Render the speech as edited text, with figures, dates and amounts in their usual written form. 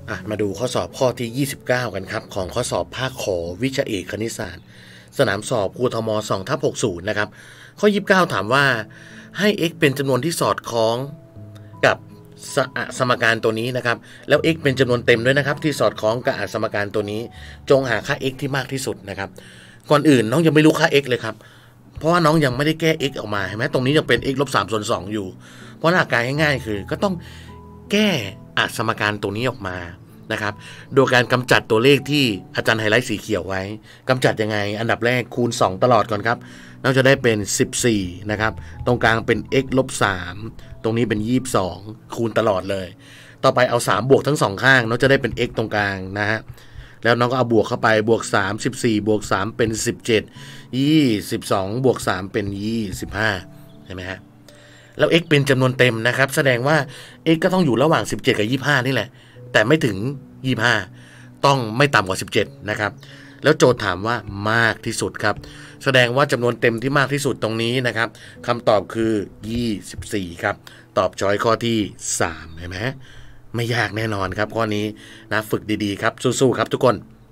มาดูข้อสอบข้อที่ 29 กันครับของข้อสอบภาคขอวิชาเอกคณิตศาสตร์สนามสอบกทม2/60นะครับข้อ 29 ถามว่าให้ x เป็นจำนวนที่สอดคล้องกับสมการตัวนี้นะครับแล้ว x เป็นจำนวนเต็มด้วยนะครับที่สอดคล้องกับสมการตัวนี้จงหาค่า x ที่มากที่สุดนะครับก่อนอื่นน้องยังไม่รู้ค่า x เลยครับเพราะว่าน้องยังไม่ได้แก้ x ออกมาเห็นไหมตรงนี้ยังเป็น x ลบ3ส่วน2อยู่เพราะหลักการง่ายๆคือก็ต้องแก้สมการตัวนี้ออกมานะครับโดยการกำจัดตัวเลขที่อาจารย์ไฮไลท์สีเขียวไว้กำจัดยังไงอันดับแรกคูณ2ตลอดก่อนครับเราจะได้เป็น14นะครับตรงกลางเป็น x ลบ3ตรงนี้เป็น22คูณตลอดเลยต่อไปเอา3บวกทั้ง2ข้างเราจะได้เป็น x ตรงกลางนะฮะแล้วน้องก็เอาบวกเข้าไปบวก3 14บวก3เป็น17 22บวก3เป็น25ใช่ไหมฮะแล้ว x เป็นจำนวนเต็มนะครับแสดงว่า x ก็ต้องอยู่ระหว่าง17กับ25นี่แหละแต่ไม่ถึง25ต้องไม่ต่ำกว่า17นะครับแล้วโจทย์ถามว่ามากที่สุดครับแสดงว่าจำนวนเต็มที่มากที่สุดตรงนี้นะครับคำตอบคือ24ครับตอบช้อยข้อที่3เห็นไหมไม่ยากแน่นอนครับข้อนี้นะฝึกดีๆครับสู้ๆครับทุกคน